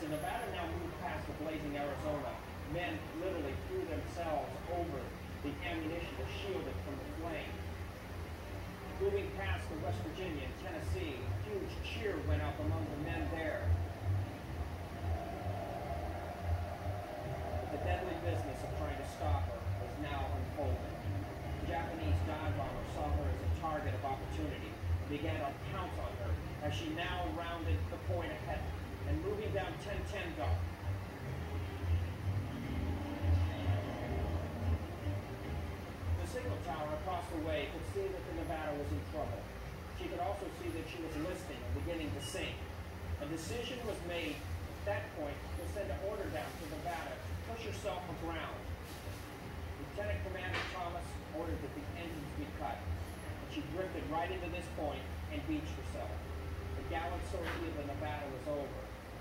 the Nevada now moved past the blazing Arizona. Men literally threw themselves over the ammunition to shield it from the flame. Moving past the West Virginia and Tennessee, a huge cheer went up among the men there. But the deadly business of trying to stop her was now unfolding. The Japanese dive bomber saw her as a target of opportunity and began to pounce on her as she now rounded the point ahead and moving down 1010 Dock. The signal tower across the way could see that the Nevada was in trouble. She could also see that she was listing and beginning to sink. A decision was made at that point to send an order down to Nevada to push herself aground. Lieutenant Commander Thomas ordered that the engines be cut, and she drifted right into this point and beached herself. The gallant sortie of the Nevada was over.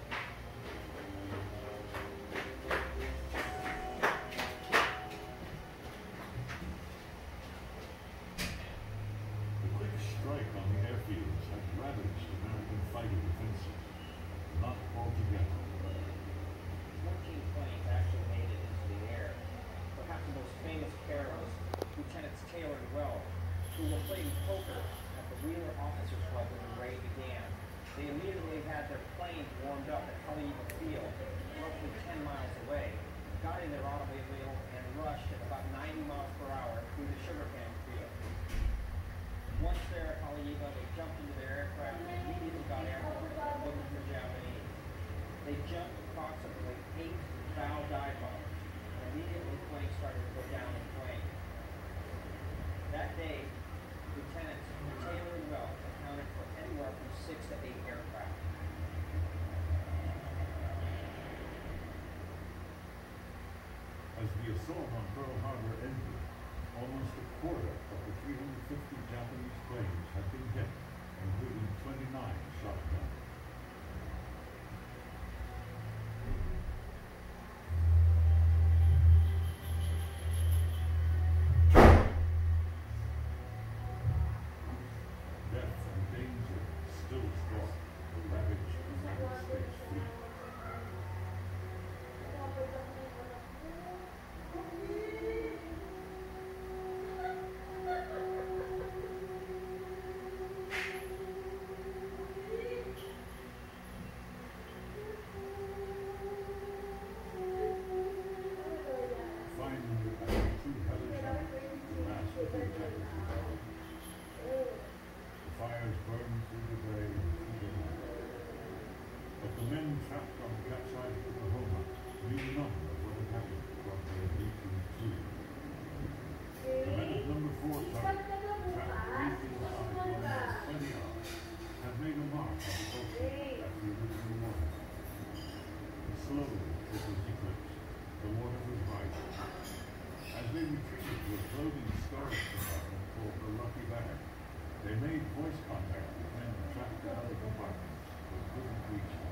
The quick strike on the airfields had ravaged American fighter defenses. Not altogether. 14 planes actually made it into the air. Perhaps the most famous pair was Lieutenants Taylor and Wells, who were playing poker at the Wheeler Officers Club when the raid began. They immediately had their planes warmed up at Haleiwa Field, roughly 10 miles away, got in their automobile and rushed at about 90 miles per hour through the sugarcane field. Once there at Haleiwa, they jumped into their aircraft and immediately got airborne, looking for Japanese. They jumped approximately 8 bow dive bombers, and immediately planes started to go down in flames. That day, Lieutenants Taylor and Wells accounted for anywhere from 6 to 8 aircraft. As the assault on Pearl Harbor ended, almost a quarter of the 350 Japanese planes had been hit, including 29 shot down. Death and danger still stalked the ravaged United States fleet. Finally, after 2 hellish hours, the last of the attackers was out. The fires burned through the day and through the night. But the men trapped on the capsized Oklahoma knew none of what had happened from their 18th fleet. The men of number 4 target, trapped deep inside the almost 20 hours, had made a mark on the ocean at the original water. Slowly, it was eclipsed. The water was rising. As they retreated to a floating storage compartment called the Lucky Bag, they made voice contact with men trapped in other compartments but couldn't reach them.